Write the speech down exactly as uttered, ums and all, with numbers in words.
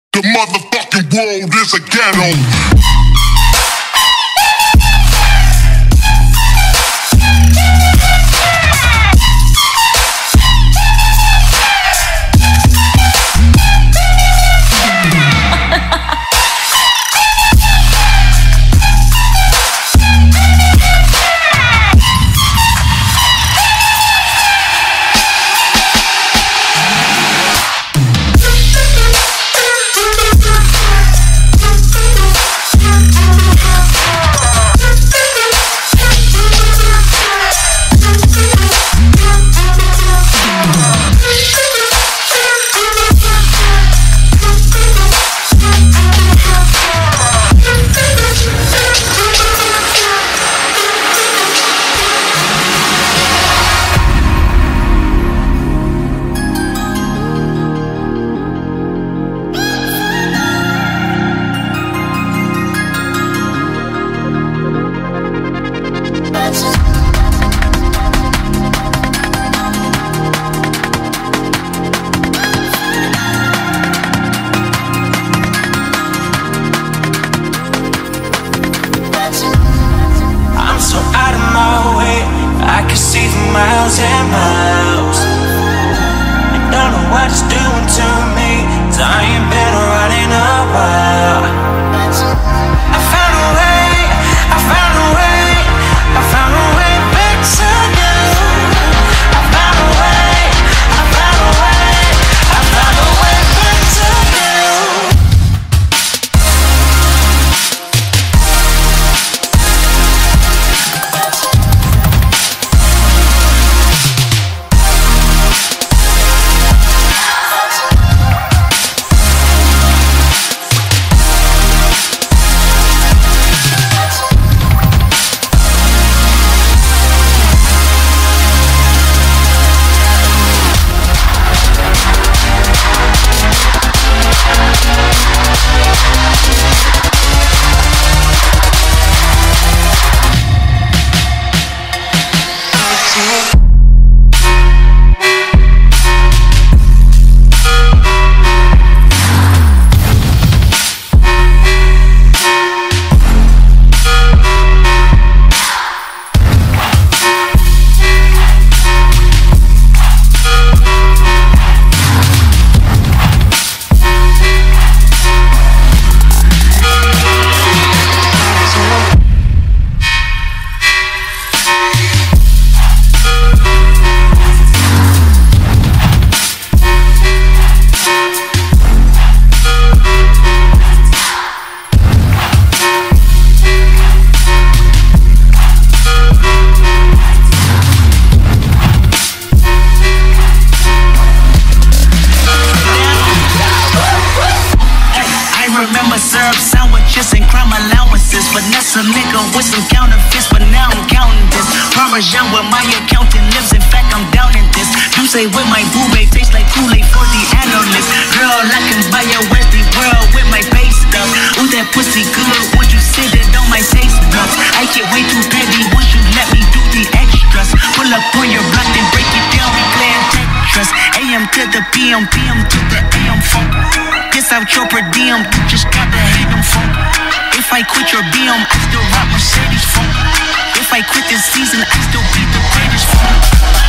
The motherfucking world is a ghetto. Miles and miles, you don't know what it's doing to me. 'Cause I ain't been around in a while. I found a way, I found a way, I found a way back to you. I found a way, I found a way, I found a way back to you. Syrup sandwiches and crime allowances. Finesse a nigga with some counterfeits, but now I'm counting this. Parmesan with my accountant lives, in fact I'm down in this. You say with my boo babe tastes like Kool-Aid for the analyst. Girl, I can buy a Westie world with my base stuff. Ooh, that pussy good, won't you sit it on my taste buds? I get way too petty once you let me do the extras. Pull up on your block and break it down, we playing Tetris. A M to the P M, P M to the A M funk. Piss out your per diem, you just gotta hate them funk. If I quit your B M, I still rock Mercedes funk. If I quit this season, I still be the greatest funk.